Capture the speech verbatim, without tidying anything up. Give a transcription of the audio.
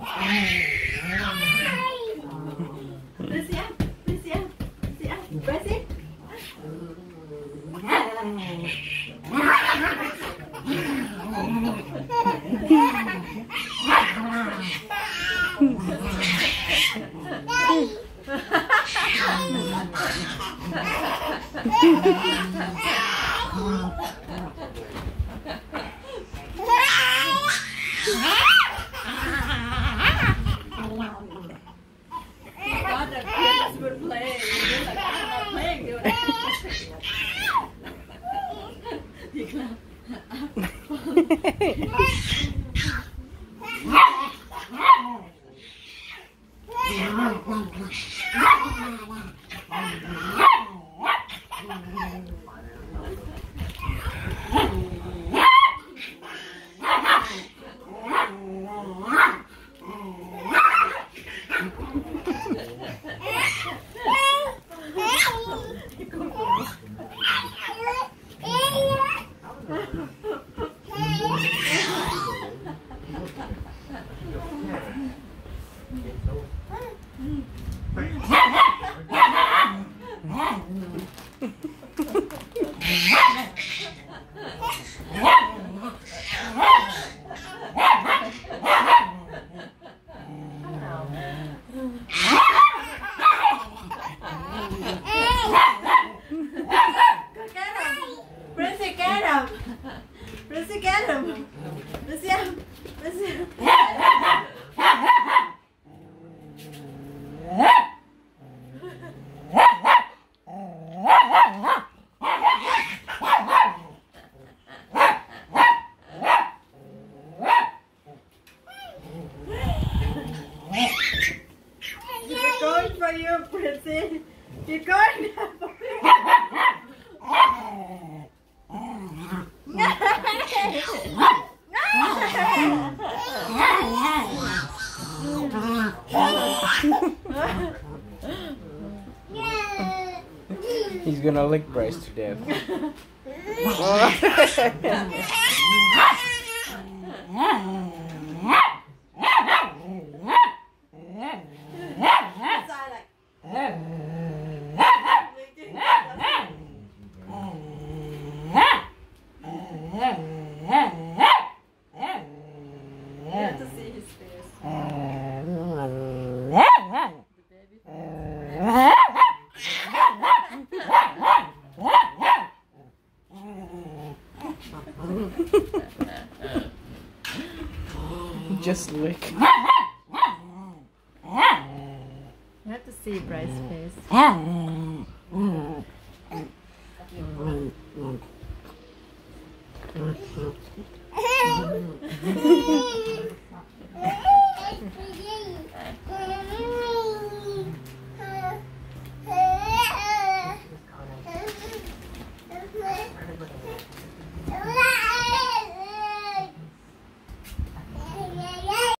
Bryce out. Bryce out. Bryce out. Bryce in. God, the kids would play. You're like, I'm not playing, dude. Bryce, get him! Bryce, out! Bryce, You're going for you, Bryce. You're going for you. He's gonna lick Bryce to death. You have to see his face. Just lick. You have to see Bryce's face.